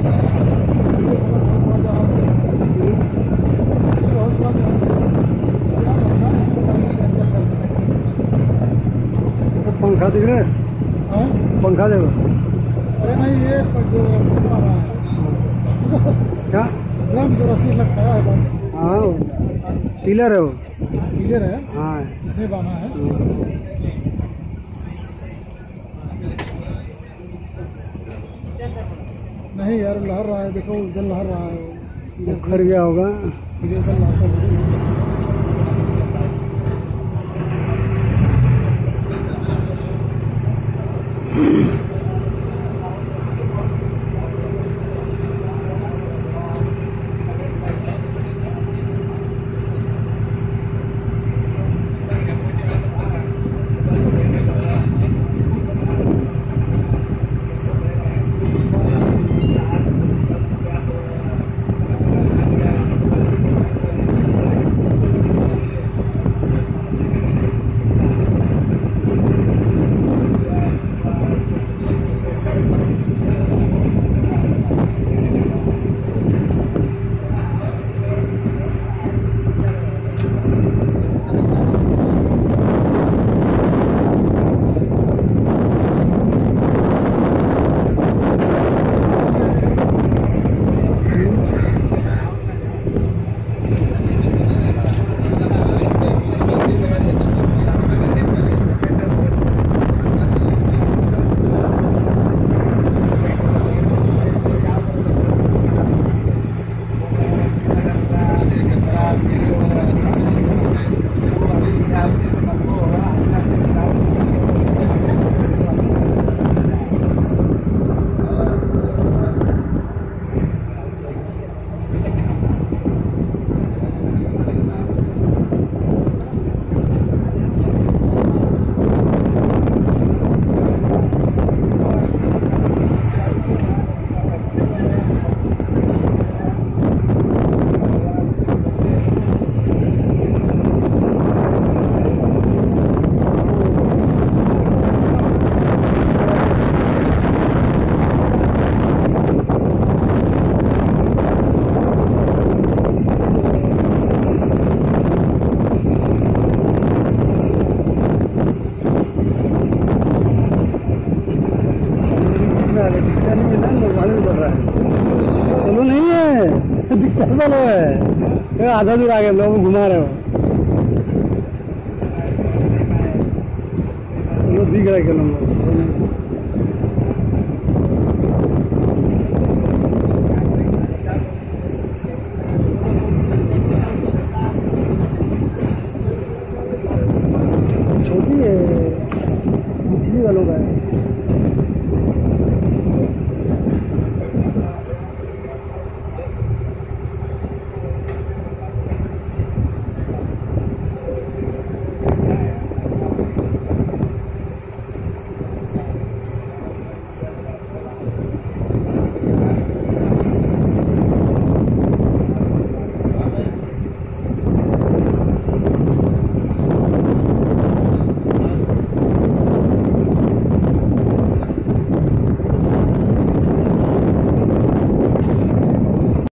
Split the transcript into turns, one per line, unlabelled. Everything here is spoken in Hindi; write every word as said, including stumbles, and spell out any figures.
पंखा दिख रहा है? हाँ? पंखा देखो।
अरे नहीं, ये जो रस्सी बना रहा है
क्या?
ड्रम जो रस्सी लगता है।
हाँ, पिलर है वो।
पिलर है?
हाँ,
इसे बना है। नहीं यार, लहर रहा है, देखो उधर लहर रहा है।
वो खड़ गया होगा।
इधर लहर
स्लो नहीं है, दिखता स्लो है। आधा दूर आगे लोग घुमा रहे हो। स्लो दिख रहा है क्या लोग? स्लो नहीं। छोटी है, मछली वालों का है।